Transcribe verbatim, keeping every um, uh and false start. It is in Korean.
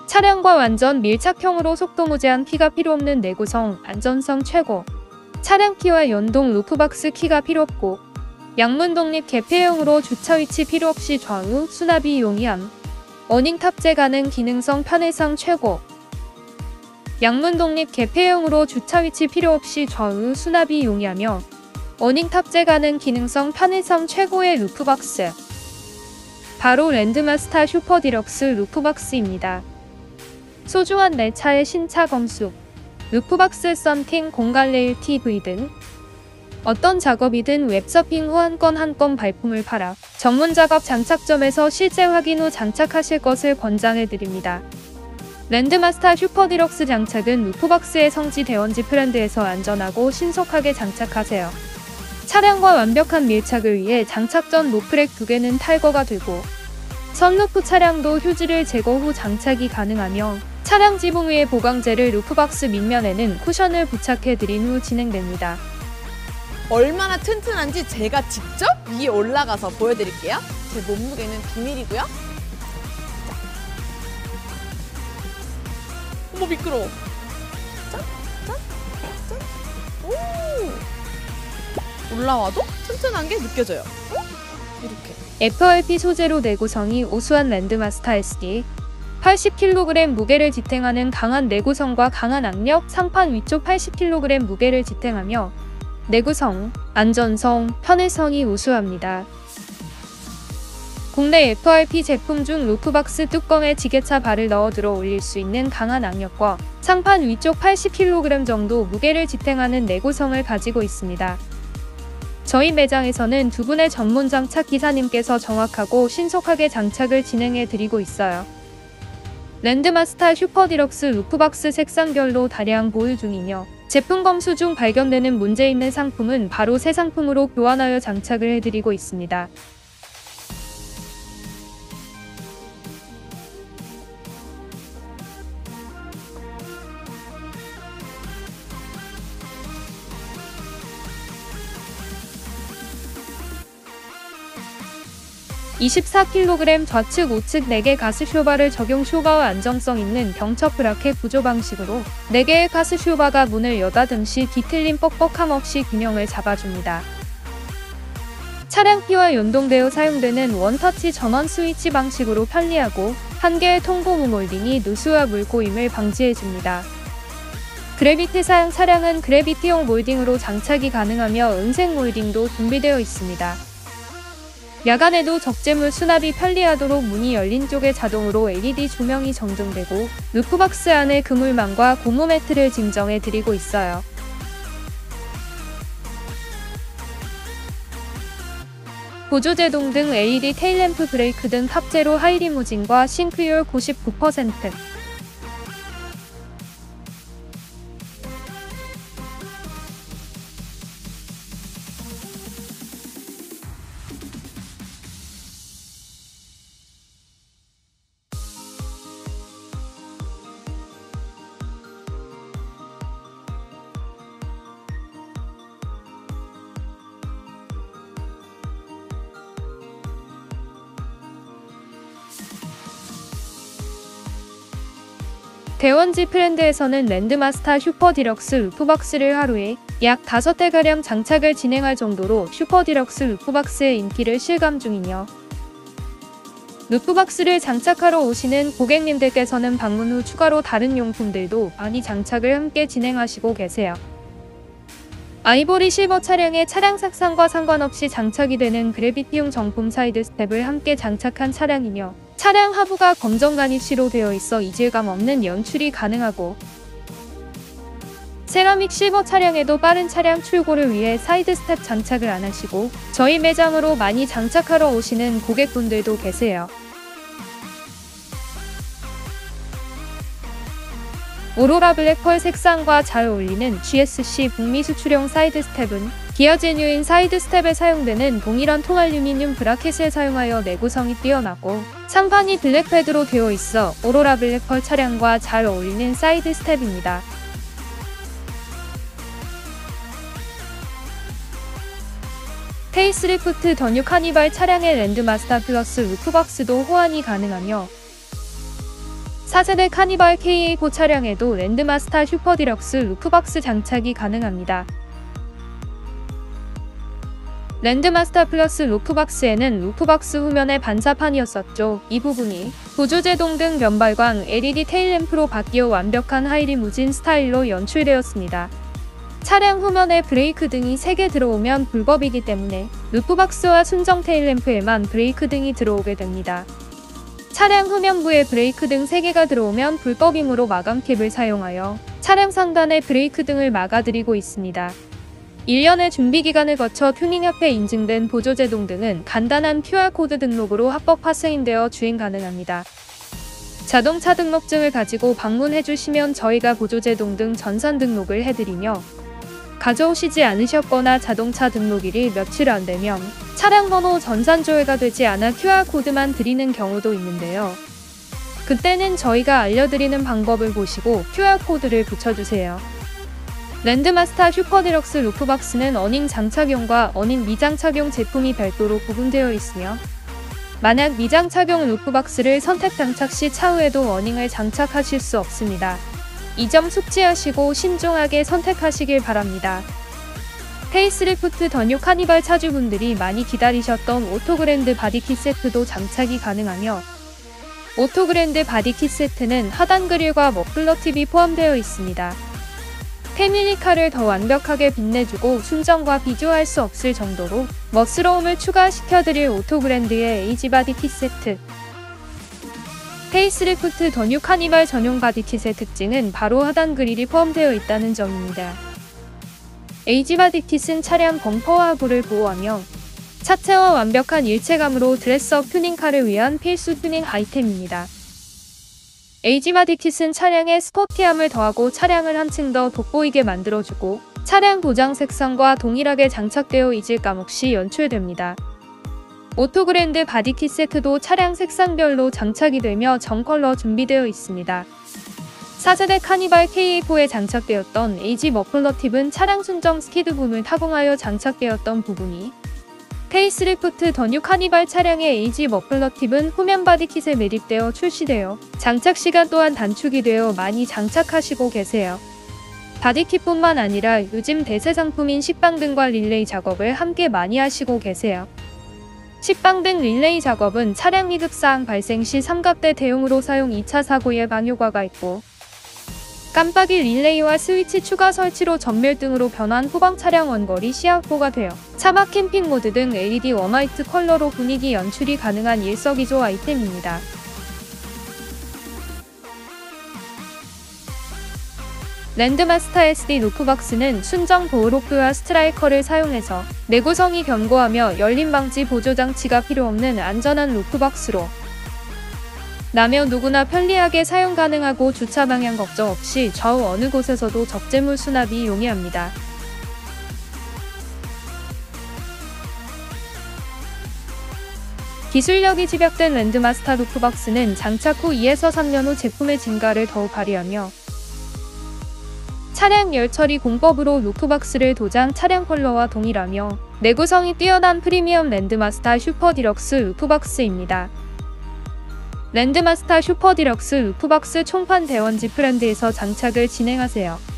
차량과 완전 밀착형으로 속도 무제한 키가 필요 없는 내구성, 안전성 최고. 차량 키와 연동 루프박스 키가 필요 없고 양문 독립 개폐형으로 주차 위치 필요 없이 좌우 수납이 용이함. 어닝 탑재 가능 기능성 편의성 최고. 양문 독립 개폐형으로 주차 위치 필요 없이 좌우 수납이 용이하며 어닝 탑재 가능 기능성 편의성 최고의 루프박스. 바로 랜드마스터 슈퍼 디럭스 루프박스입니다. 소중한 내 차의 신차 검수, 루프박스 썬팅, 공간 레일 티비 등 어떤 작업이든 웹서핑 후 한 건 한 건 발품을 팔아 전문 작업 장착점에서 실제 확인 후 장착하실 것을 권장해드립니다. 랜드마스터 슈퍼 디럭스 장착은 루프박스의 성지 대원지 브랜드에서 안전하고 신속하게 장착하세요. 차량과 완벽한 밀착을 위해 장착 전 로프렉 두 개는 탈거가 되고 선루프 차량도 휴지를 제거 후 장착이 가능하며 차량 지붕 위에 보강재를 루프박스 밑면에는 쿠션을 부착해드린 후 진행됩니다. 얼마나 튼튼한지 제가 직접 위에 올라가서 보여드릴게요. 제 몸무게는 비밀이고요. 자. 어머 미끄러워. 짠, 짠, 짠. 오. 올라와도 튼튼한 게 느껴져요. 어? 이렇게. 에프알피 소재로 내구성이 우수한 랜드마스터 에스디. 팔십 킬로그램 무게를 지탱하는 강한 내구성과 강한 악력, 상판 위쪽 팔십 킬로그램 무게를 지탱하며 내구성, 안전성, 편의성이 우수합니다. 국내 에프알피 제품 중 루프박스 뚜껑에 지게차 발을 넣어 들어 올릴 수 있는 강한 악력과 상판 위쪽 팔십 킬로그램 정도 무게를 지탱하는 내구성을 가지고 있습니다. 저희 매장에서는 두 분의 전문 장착 기사님께서 정확하고 신속하게 장착을 진행해 드리고 있어요. 랜드마스터 슈퍼 디럭스 루프박스 색상별로 다량 보유 중이며 제품 검수 중 발견되는 문제 있는 상품은 바로 새 상품으로 교환하여 장착을 해드리고 있습니다. 이십사 킬로그램 좌측 우측 네 개 가스 쇼바를 적용 쇼바와 안정성 있는 병처 브라켓 구조 방식으로 네 개의 가스 쇼바가 문을 여닫음 시 뒤틀림 뻑뻑함 없이 균형을 잡아줍니다. 차량 키와 연동되어 사용되는 원터치 전원 스위치 방식으로 편리하고 한 개의 통고무 몰딩이 누수와 물고임을 방지해줍니다. 그래비티 사양 차량은 그래비티용 몰딩으로 장착이 가능하며 은색 몰딩도 준비되어 있습니다. 야간에도 적재물 수납이 편리하도록 문이 열린 쪽에 자동으로 엘이디 조명이 정등되고 루프박스 안에 그물망과 고무 매트를 증정해 드리고 있어요. 보조제동 등 엘이디 테일램프 브레이크 등 탑재로 하이리무진과 싱크율 구십구 퍼센트. 대원지 브랜드에서는 랜드마스터 슈퍼 디럭스 루프박스를 하루에 약 다섯 대가량 장착을 진행할 정도로 슈퍼 디럭스 루프박스의 인기를 실감 중이며 루프박스를 장착하러 오시는 고객님들께서는 방문 후 추가로 다른 용품들도 많이 장착을 함께 진행하시고 계세요. 아이보리 실버 차량의 차량 색상과 상관없이 장착이 되는 그래비티용 정품 사이드 스텝을 함께 장착한 차량이며 차량 하부가 검정 가니쉬로 되어 있어 이질감 없는 연출이 가능하고 세라믹 실버 차량에도 빠른 차량 출고를 위해 사이드 스텝 장착을 안 하시고 저희 매장으로 많이 장착하러 오시는 고객분들도 계세요. 오로라 블랙펄 색상과 잘 어울리는 지에스씨 북미 수출용 사이드 스텝은 기아 제뉴인 사이드 스텝에 사용되는 동일한 통알루미늄 브라켓을 사용하여 내구성이 뛰어나고 상판이 블랙패드로 되어 있어 오로라 블랙펄 차량과 잘 어울리는 사이드 스텝입니다. 페이스리프트 더 뉴 카니발 차량의 랜드마스터 플러스 루프박스도 호환이 가능하며 사 세대 카니발 케이에이 사 차량에도 랜드마스터 슈퍼 디럭스 루프박스 장착이 가능합니다. 랜드마스터 플러스 루프박스에는 루프박스 후면에 반사판이었었죠. 이 부분이 보조제동 등 면발광 엘이디 테일램프로 바뀌어 완벽한 하이리무진 스타일로 연출되었습니다. 차량 후면에 브레이크 등이 세 개 들어오면 불법이기 때문에 루프박스와 순정 테일램프에만 브레이크 등이 들어오게 됩니다. 차량 후면부에 브레이크 등 세 개가 들어오면 불법이므로 마감캡을 사용하여 차량 상단에 브레이크 등을 막아드리고 있습니다. 일 년의 준비기간을 거쳐 튜닝협회 인증된 보조제동 등은 간단한 큐알코드 등록으로 합법 파스인되어 주행 가능합니다. 자동차 등록증을 가지고 방문해주시면 저희가 보조제동 등 전산 등록을 해드리며 가져오시지 않으셨거나 자동차 등록일이 며칠 안 되면 차량 번호 전산 조회가 되지 않아 큐알코드만 드리는 경우도 있는데요. 그때는 저희가 알려드리는 방법을 보시고 큐알코드를 붙여주세요. 랜드마스터 슈퍼 디럭스 루프박스는 어닝 장착용과 어닝 미장착용 제품이 별도로 구분되어 있으며 만약 미장착용 루프박스를 선택 장착 시 차후에도 어닝을 장착하실 수 없습니다. 이 점 숙지하시고 신중하게 선택하시길 바랍니다. 페이스리프트 더 뉴 카니발 차주분들이 많이 기다리셨던 오토그랜드 바디킷 세트도 장착이 가능하며 오토그랜드 바디킷 세트는 하단 그릴과 머플러 팁이 포함되어 있습니다. 패밀리카를 더 완벽하게 빛내주고 순정과 비교할 수 없을 정도로 멋스러움을 추가시켜드릴 오토그랜드의 에이지 바디킷 세트. 페이스리프트 더 뉴 카니발 전용 바디킷의 특징은 바로 하단 그릴이 포함되어 있다는 점입니다. 에이지 바디킷은 차량 범퍼와 하부를 보호하며 차체와 완벽한 일체감으로 드레스업 튜닝카를 위한 필수 튜닝 아이템입니다. 에이지 바디킷은 차량에 스포티함을 더하고 차량을 한층 더 돋보이게 만들어주고 차량 도장 색상과 동일하게 장착되어 있을 감없이 연출됩니다. 오토그랜드 바디킷 세트도 차량 색상별로 장착이 되며 정컬러 준비되어 있습니다. 사 세대 카니발 케이에이 사에 장착되었던 에이지 머플러 팁은 차량 순정 스키드붐을 타공하여 장착되었던 부분이 페이스리프트 더 뉴 카니발 차량의 에이지 머플러 팁은 후면 바디킷에 매립되어 출시되어 장착 시간 또한 단축이 되어 많이 장착하시고 계세요. 바디킷뿐만 아니라 요즘 대세 상품인 식빵등과 릴레이 작업을 함께 많이 하시고 계세요. 식빵등 릴레이 작업은 차량 위급사항 발생 시 삼갑대 대용으로 사용 이 차 사고 예방 효과가 있고 깜빡이 릴레이와 스위치 추가 설치로 전멸등으로 변환 후방 차량 원거리 시야 확보가 되어 차박 캠핑 모드 등 엘이디 웜화이트 컬러로 분위기 연출이 가능한 일석이조 아이템입니다. 랜드마스터 에스디 루프박스는 순정 보호로프와 스트라이커를 사용해서 내구성이 견고하며 열림 방지 보조장치가 필요 없는 안전한 루프박스로 나며 누구나 편리하게 사용 가능하고 주차 방향 걱정 없이 좌우 어느 곳에서도 적재물 수납이 용이합니다. 기술력이 집약된 랜드마스터 루프박스는 장착 후 이에서 삼 년 후 제품의 진가를 더욱 발휘하며 차량 열처리 공법으로 루프박스를 도장 차량 컬러와 동일하며 내구성이 뛰어난 프리미엄 랜드마스터 슈퍼 디럭스 루프박스입니다. 랜드마스터 슈퍼 디럭스 루프박스 총판 대원지 프렌드에서 장착을 진행하세요.